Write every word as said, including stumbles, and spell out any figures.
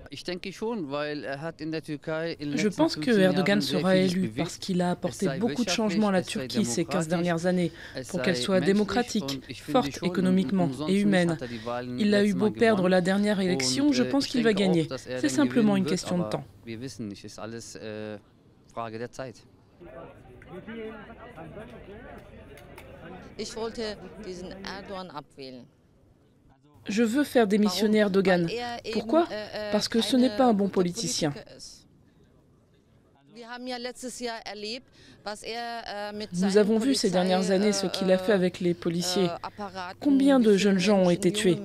Je pense que Erdogan sera élu parce qu'il a apporté beaucoup de changements à la Turquie ces quinze dernières années pour qu'elle soit démocratique, forte économiquement et humaine. Il a eu beau perdre la dernière élection, je pense qu'il va gagner. C'est simplement une question de temps. Ich wollte diesen Erdogan abwählen. Je veux faire démissionner Erdogan. Pourquoi? Parce que ce n'est pas un bon politicien. Nous avons vu ces dernières années ce qu'il a fait avec les policiers. Combien de jeunes gens ont été tués?